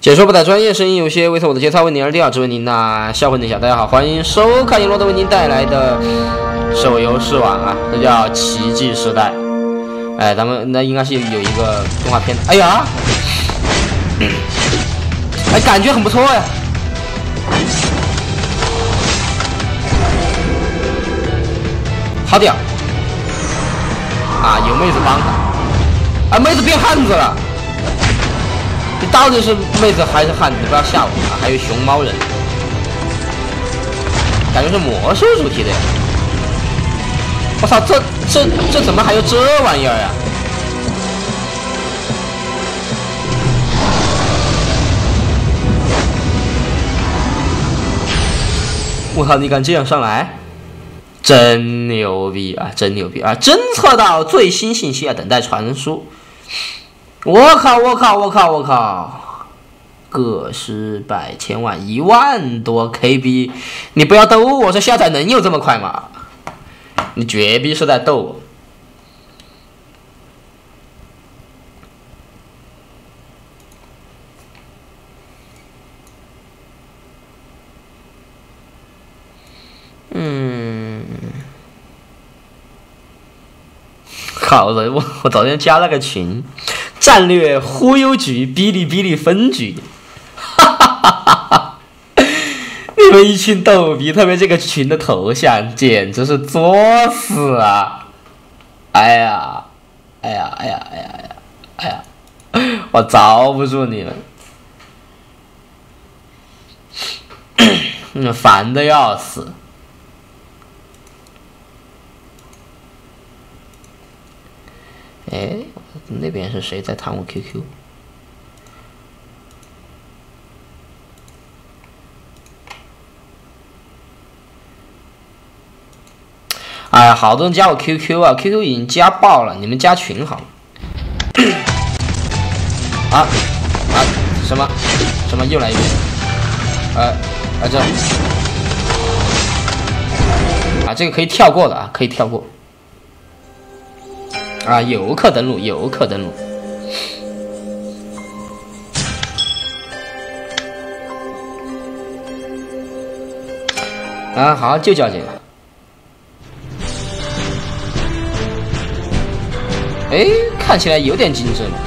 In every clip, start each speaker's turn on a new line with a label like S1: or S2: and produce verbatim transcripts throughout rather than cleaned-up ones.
S1: 解说不太专业，声音有些猥琐，我的节操为您而调，只为您那销魂的小。大家好，欢迎收看由罗德为您带来的手游试玩啊，这叫《奇迹时代》。哎，咱们那应该是有一个动画片。哎呀，哎，感觉很不错呀。好屌！啊，有妹子帮他。啊，妹子变汉子了。 你到底是妹子还是汉子？不要吓我啊！还有熊猫人，感觉是魔兽主题的呀！我操，这这这怎么还有这玩意儿呀？我靠，你敢这样上来？真牛逼啊！真牛逼啊！侦测到最新信息啊，等待传输。 我靠！我靠！我靠！我靠！个十百千万一万多 K B， 你不要逗我，这下载能有这么快吗？你绝逼是在逗我！嗯，好的，我我昨天加了个群。 战略忽悠局，哔哩哔哩分局，哈哈哈哈哈！你们一群逗逼，特别这个群的头像，简直是作死啊！哎呀，哎呀，哎呀，哎呀，哎呀，哎呀，我遭不住你们，嗯，烦的要死。 哎，那边是谁在弹我 Q Q？ 哎呀，好多人加我 Q Q 啊 ，Q Q 已经加爆了，你们加群好了。啊啊，什么什么又来一遍？呃啊这啊这个可以跳过的啊，可以跳过。 啊，游客登录，游客登录。啊，好，就叫这个。哎，看起来有点精致了。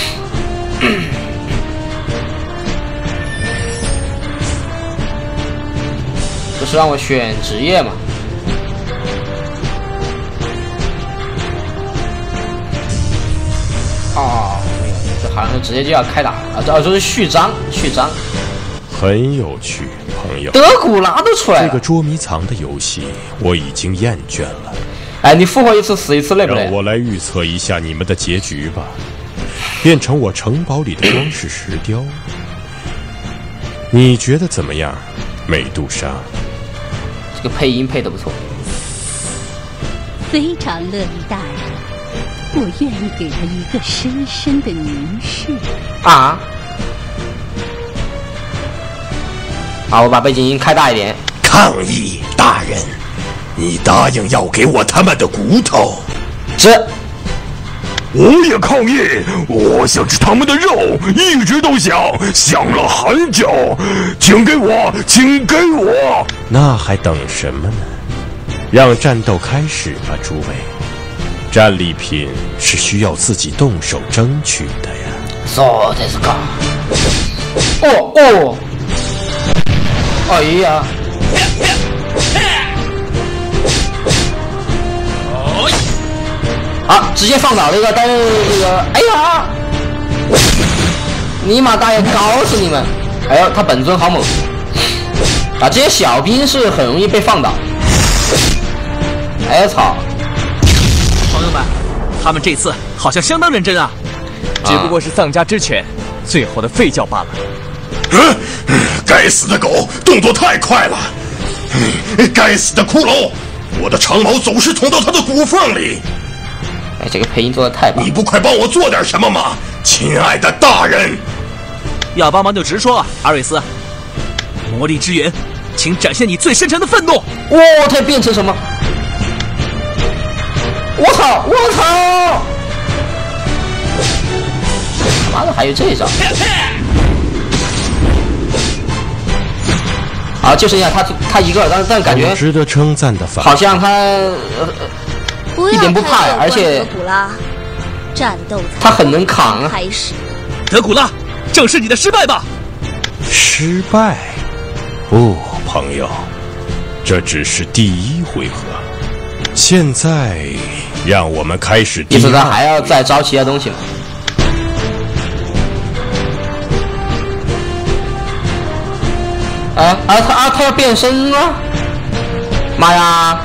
S1: 不是让我选职业吗？ 哦，没有，这好像是直接就要开打啊！这哦，这是序章，序章，
S2: 很有趣，朋友。
S1: 德古拉都出来了。
S2: 这个捉迷藏的游戏我已经厌倦了。
S1: 哎，你复活一次死一次累不累？
S2: 让我来预测一下你们的结局吧。变成我城堡里的装饰石雕，你觉得怎么样，美杜莎？
S1: 这个配音配得不错。
S3: 非常乐意，大人。 我愿意给他一个深深的凝视。
S1: 啊！好，我把背景音开大一点。
S4: 抗议，大人！你答应要给我他们的骨头。
S1: 这，
S4: 我也抗议！我想吃他们的肉，一直都想，想了很久。请给我，请给我！
S2: 那还等什么呢？让战斗开始吧，诸位。 战利品是需要自己动手争取的呀。
S1: そうですか。哦哦。哎呀。啊！直接放倒了一个，但是这个，哎呀！尼玛大爷，搞死你们！哎呦，他本尊好猛！啊，这些小兵是很容易被放倒。哎呀操！
S5: 朋友们，他们这次好像相当认真啊，只不过是丧家之犬，最后的废叫罢了。
S4: 嗯，该死的狗，动作太快了！该死的骷髅，我的长矛总是捅到他的骨缝里。
S1: 哎，这个配音做的太棒！
S4: 你不快帮我做点什么吗，亲爱的大人？
S5: 要帮忙就直说啊，阿瑞斯。魔力之源，请展现你最深沉的愤怒。
S1: 哇，它变成什么？ 我操！我操！他妈的，还有这一招！ 啊，就剩下他他一个，但但感觉
S2: 值得称赞的反，
S1: 好像他、呃、
S3: 不
S1: 一点不怕，而且
S3: 德古拉，战斗
S1: 他很能扛啊。
S3: 开始，
S5: 德古拉，正是你的失败吧？
S2: 失败？不，朋友，这只是第一回合。现在，让我们开始第二回合。
S1: 意思他还要再招其他东西吗？啊啊他啊他要变身了！妈呀！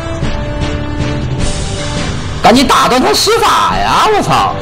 S1: 赶紧打断他施法呀！我操！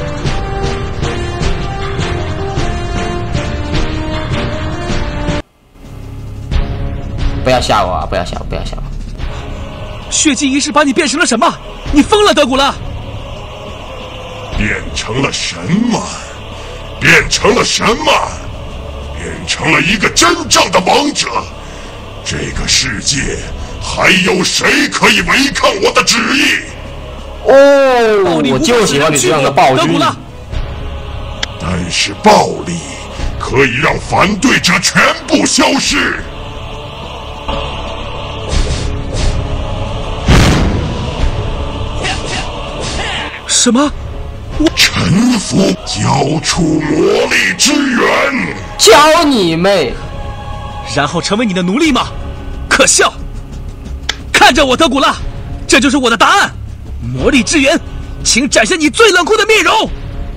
S1: 不要吓我啊！不要吓我！不要吓我！
S5: 血祭仪式把你变成了什么？你疯了，德古拉！
S4: 变成了什么？变成了什么？变成了一个真正的王者！这个世界还有谁可以违抗我的旨意？
S1: 哦，我就喜欢你这样的暴君。
S4: 但是暴力可以让反对者全部消失。
S5: 什么？
S4: 臣服，交出魔力之源！
S1: 教你妹！
S5: 然后成为你的奴隶吗？可笑！看着我，德古拉，这就是我的答案。魔力之源，请展现你最冷酷的面容。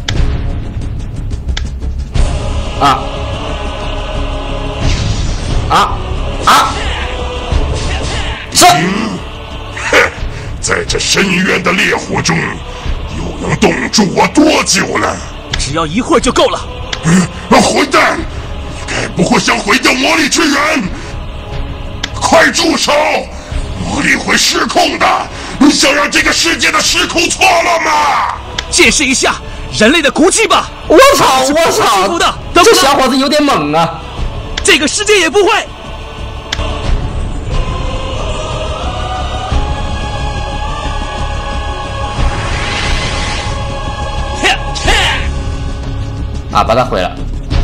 S1: 啊啊啊！这，
S4: 哼，在这深渊的烈火中，又能冻住我多久呢？
S5: 只要一会儿就够了。
S4: 嗯，混蛋！该不会想毁掉魔力之源？快住手！魔力会失控的！你想让这个世界的失控错了吗？
S5: 见识一下人类的骨气吧！
S1: 我操！我操！
S5: 的
S1: 这小伙子有点猛啊！
S5: 这个世界也不会。
S1: 啊！把他毁了。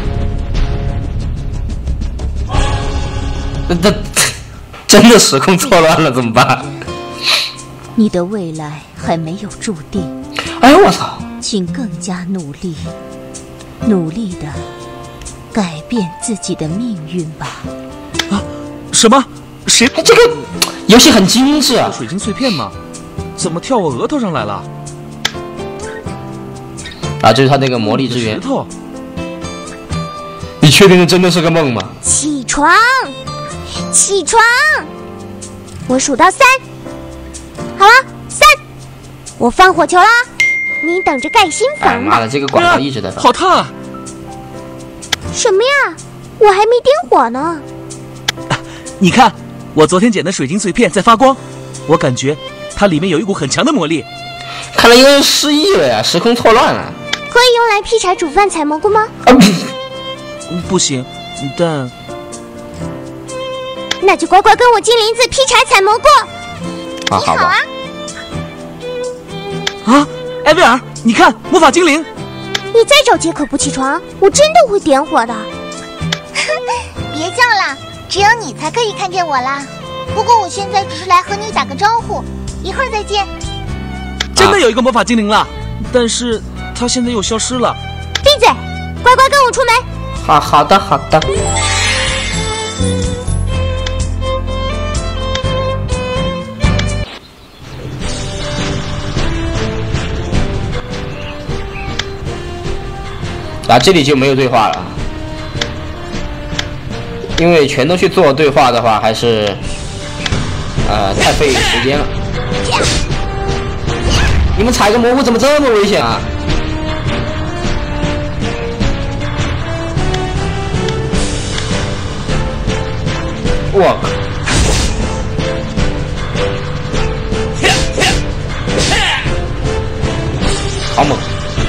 S1: 这真的时空错乱了，怎么办？
S3: 你的未来还没有注定。
S1: 哎呦我操！
S3: 请更加努力，努力的改变自己的命运吧。
S5: 啊？什么？谁？
S1: 这个游戏很精致啊！
S5: 水晶碎片吗？怎么跳我额头上来了？
S1: 啊，这是他那个魔力之源。
S5: 石头。
S1: 你确定这真的是个梦吗？
S6: 起床，起床！我数到三。好了，三，我放火球啦！你等着盖新房吧。
S1: 哎妈的，这个广告一直在放。
S5: 好烫啊！
S6: 什么呀？我还没点火呢。
S5: 啊，你看，我昨天捡的水晶碎片在发光，我感觉它里面有一股很强的魔力。
S1: 看来应该是失忆了呀，时空错乱了。
S6: 可以用来劈柴、煮饭、采蘑菇吗？
S1: 啊
S5: 不行，但
S6: 那就乖乖跟我金林子劈柴采蘑菇。
S1: 啊，
S6: 你好啊！
S5: 啊，艾薇儿，你看魔法精灵。
S6: 你再找借口不起床，我真的会点火的。
S7: 别叫了，只有你才可以看见我啦。不过我现在只是来和你打个招呼，一会儿再见。
S5: 真的有一个魔法精灵了，但是它现在又消失了。
S6: 闭嘴，乖乖跟我出门。
S1: 好好的好的。啊，这里就没有对话了，因为全都去做对话的话，还是呃太费时间了。你们采个蘑菇怎么这么危险啊？我靠！好猛！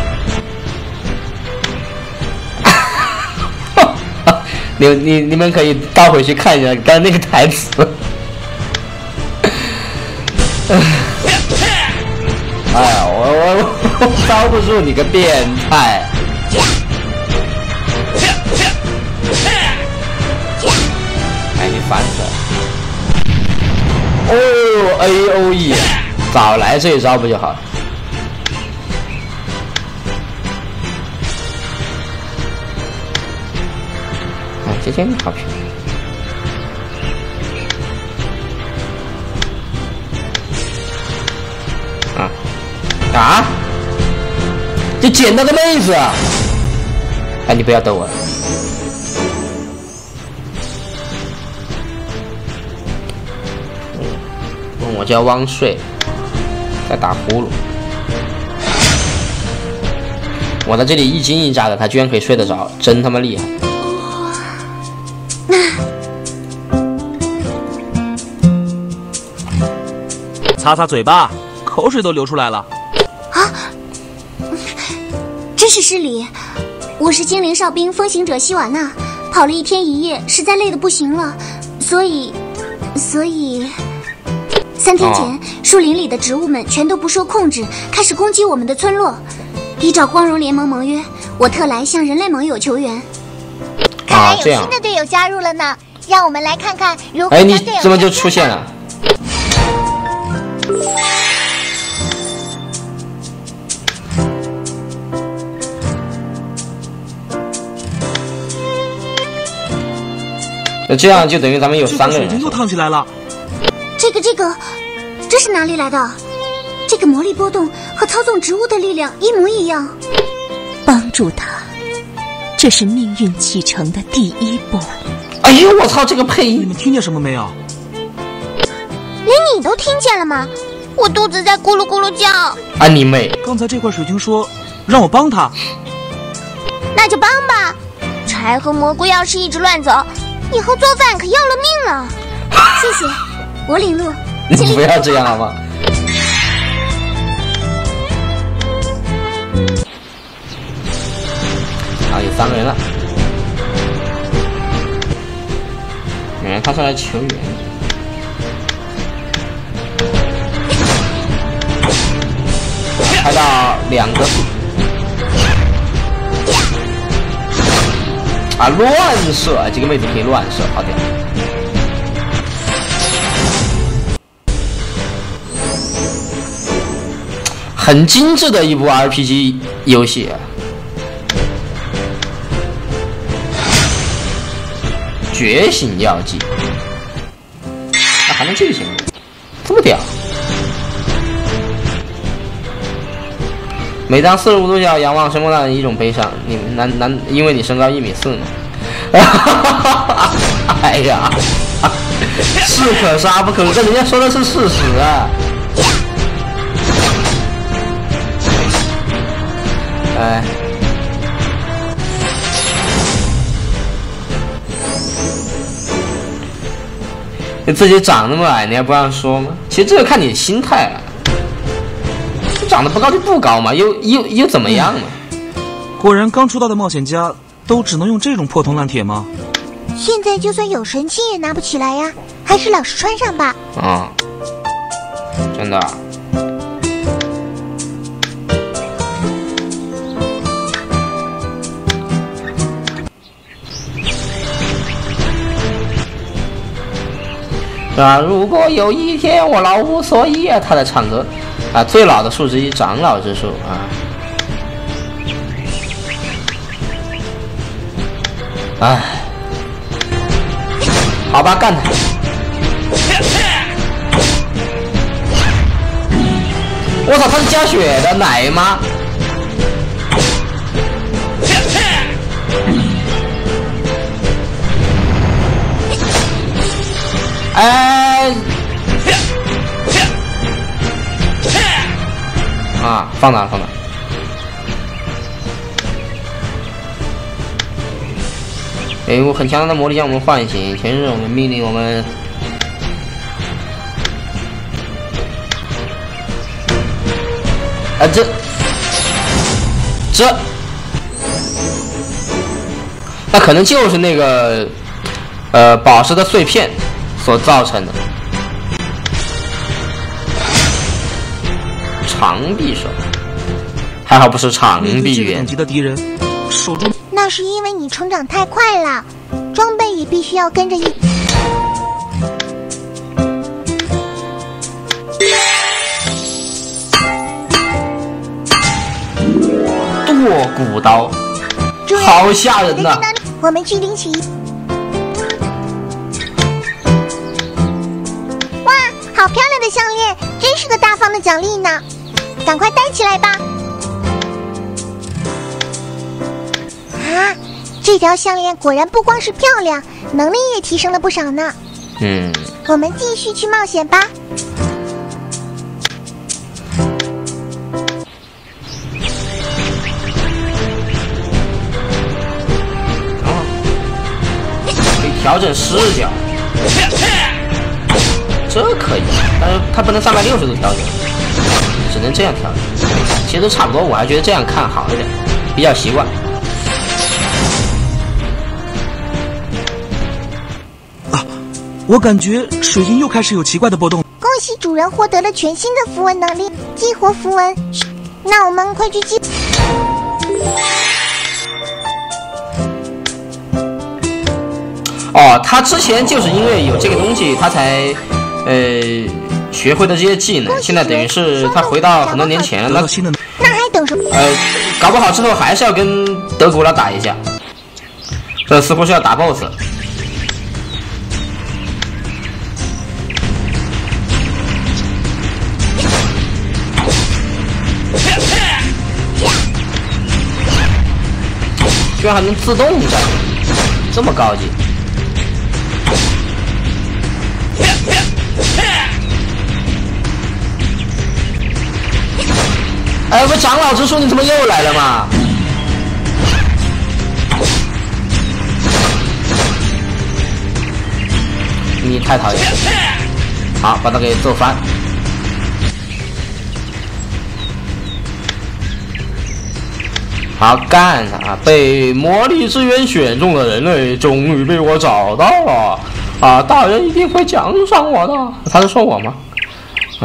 S1: 你你你们可以倒回去看一下刚才那个台词。哎呀，我我我招不住你个变态！哎，你烦死了！ A O E， 早来这一招不就好了？哎，这件好漂亮。啊啊！就捡到个妹子啊！哎，你不要逗我。嗯，我叫汪睡，在打呼噜。我在这里一惊一乍的，他居然可以睡得着，真他妈厉害！
S5: 擦擦嘴巴，口水都流出来了。
S6: 啊！真是失礼，我是精灵哨兵风行者希瓦娜，跑了一天一夜，实在累得不行了，所以，所以，三天前，哦、树林里的植物们全都不受控制，开始攻击我们的村落。依照光荣联盟盟约，我特来向人类盟友求援。
S7: 看来有新的队友加入了呢，让我们来看看如何。
S1: 哎，你怎么就出现了？那这样就等于咱们有三个人。
S5: 水晶又烫起来了。
S6: 这个这个，这是哪里来的？这个魔力波动和操纵植物的力量一模一样。
S3: 帮助他，这是命运启程的第一步。
S1: 哎呦，我操！这个配音，
S5: 你们听见什么没有？
S6: 连你都听见了吗？我肚子在咕噜咕噜叫。
S1: 啊你妹！
S5: 刚才这块水晶说让我帮他，
S6: 那就帮吧。柴和蘑菇要是一直乱走，以后做饭可要了命了。谢谢，我领路。
S1: 你不要这样好吗？啊，有三个人了。原来他是来求援。拍到两个。啊，乱射！这个妹子可以乱射，好屌！很精致的一部 R P G 游戏啊！觉醒药剂，啊，还能这些，这么屌！每当四十五度角仰望，什么样的一种悲伤？你难难，因为你身高一米四嘛。哎呀，是可杀不可辱，这人家说的是事实啊！哎，你自己长那么矮，你还不让说吗？其实这个看你的心态啊。长得不高就不高嘛，又又又怎么样嘛？
S5: 果然刚出道的冒险家都只能用这种破铜烂铁吗？
S7: 现在就算有神器也拿不起来呀，还是老实穿上吧。
S1: 啊、嗯，真的。啊！如果有一天我老无所依啊，他在唱歌。啊，最老的树之一，长老之树啊！哎，好吧，干他！我操，他是加血的奶吗？哎。啊，放哪了？放哪？哎，我很强大的魔力将我们唤醒，前日我们命令我们。啊，这这，那可能就是那个呃宝石的碎片所造成的。长臂手，还好不是长臂猿。
S5: 等级的敌人，手中
S7: 那是因为你成长太快了，装备也必须要跟着一。
S1: 骨刀，
S7: 主人，
S1: 好吓人呐、啊！
S7: 我们去领取。哇，好漂亮的项链，真是个大方的奖励呢！赶快戴起来吧。啊，这条项链果然不光是漂亮，能力也提升了不少呢。
S1: 嗯，
S7: 我们继续去冒险吧。
S1: 可以调整视角，这可以，但是它不能三百六十度调整，只能这样调整。其实都差不多，我还觉得这样看好一点，比较习惯。
S5: 我感觉水晶又开始有奇怪的波动。
S7: 恭喜主人获得了全新的符文能力，激活符文。那我们快去激。
S1: 哦，他之前就是因为有这个东西，他才呃学会的这些技能。现在等于是他回到很多年前了，那
S7: 那还等什么？
S1: 呃，搞不好之后还是要跟德古拉打一架。这似乎是要打 BOSS。居然还能自动战，这么高级！哎，不，长老之书，你怎么又来了嘛？你太讨厌了！好，把他给揍翻。好，干啊！被魔力之源选中的人类终于被我找到了啊！大人一定会奖赏我的。他是说我吗？啊！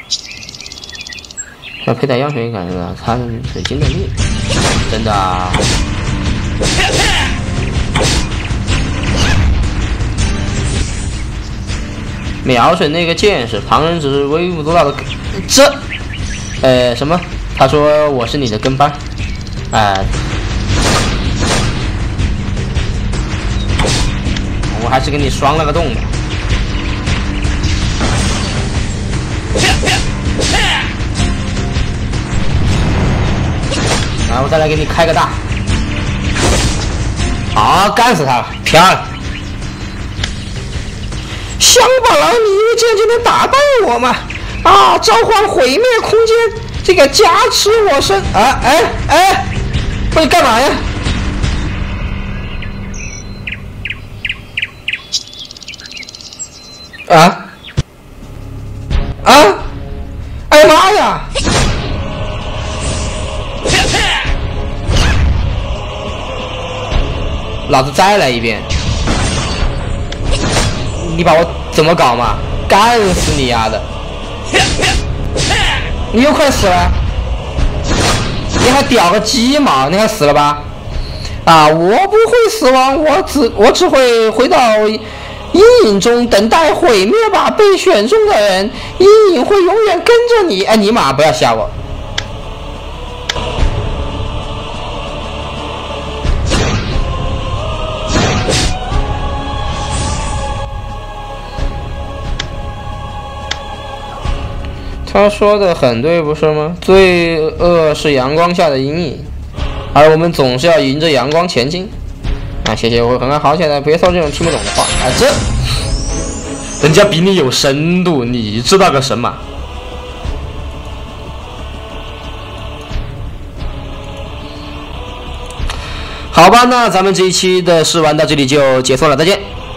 S1: 要佩戴药水感觉到他的水晶的力，真的、啊。瞄准那个剑士，旁人只是微不足道的。这，呃，什么？他说我是你的跟班。哎、呃，我还是给你双了个洞的。然后再来给你开个大，好，干死他了，漂亮！乡巴佬，你以为这样就能打败我吗？啊！召唤毁灭空间，这个加持我身啊！哎哎！喂，干嘛呀？啊啊！哎呀妈呀！老子再来一遍！你把我怎么搞嘛？干死你丫的！你又快死了！你还屌个鸡毛！你还死了吧？啊！我不会死亡，我只我只会回到阴影中等待毁灭吧。被选中的人，阴影会永远跟着你。哎，尼玛，不要吓我！他说的很对，不是吗？罪恶是阳光下的阴影，而我们总是要迎着阳光前进。啊，谢谢，我会很快好起来的，别说这种听不懂的话。啊，这人家比你有深度，你知道个什么？好吧，那咱们这一期的试玩到这里就结束了，再见。